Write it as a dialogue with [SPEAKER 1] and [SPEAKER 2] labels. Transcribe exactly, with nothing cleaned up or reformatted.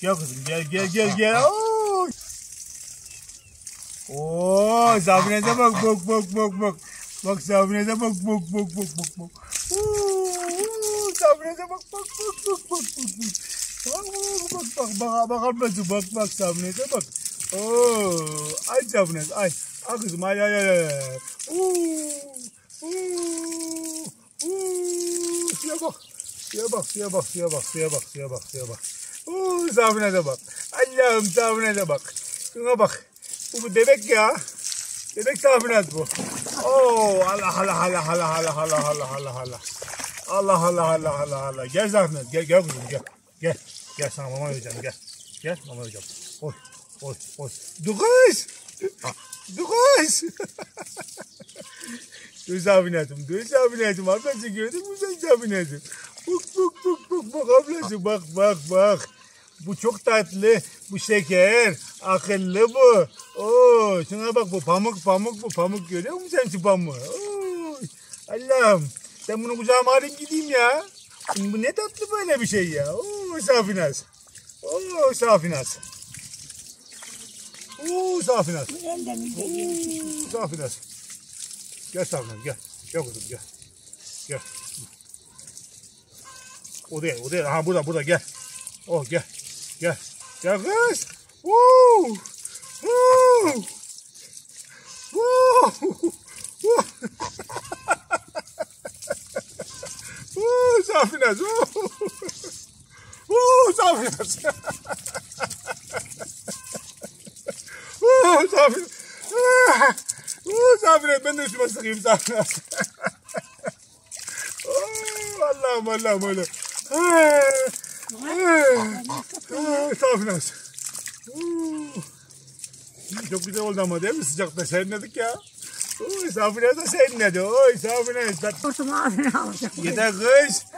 [SPEAKER 1] Gel kızım gel gel gel gel. Oo, Oo Safine'de bak bak bak bak bak. Bak Safine'de bak bak bak bak bak bak. Oo Safine'de bak bak bak bak bak bak. Bak bak bak bak bakar mısın bak bak Safine'de bak. Oo ay Safine ay. Ay kızım ay ay ay. Oo. Oo. Oo. Suya bak. Suya bak suya bak suya bak suya bak suya bak suya bak. Oo Safine'de bak. Allah'ım Safine'de bak. Şuna bak. Bu, bu bebek ya. Bebek Safine bu. Oo Allah Allah Allah Allah Allah Allah Allah Allah Allah. Allah Allah Allah Allah Allah. Gel Safine gel gel kızım gel. Gel. Gel sana mama vereceğim gel. Gel mama vereceğim. Oy oy oy. Dur kız. Dur kız. Dur Safine'cim dur Safine'cim. Ablası gördün mü sen Safine'cim? Bak bak bak bak bak ablası bak bak bak. Bu çok tatlı, bu şeker, akıllı bu. Oo, şuna bak bu pamuk pamuk bu pamuk görüyor musun sen şu pamuğu? Oo, Allah'ım sen bunu kucağıma alayım gideyim ya. Bu ne tatlı böyle bir şey ya. Oo Safinas. Oo Safinas. Oo Safinas. Oo Safinas. Gel Safinas gel. Gel kızım gel. Gel. O değil o değil. Ha burada burada gel. Oh gel. Gel. Gel kız. Woo. Woo. Woo. Woo. Woo. Safinas. Woo. Woo. Safinas. Woo. Safinas. Woo. Safinas. Ben de üstüme sıkayım Safinas. Oh, Allah'ım Allah'ım Allah'ım. Safinas. Çok güzel oldu ama değil mi? Sıcakta serinledik ya. Oy Safinas da serinledi. Oy Safinas.
[SPEAKER 2] Kurtum ağzını alacak.
[SPEAKER 1] Yeter kız.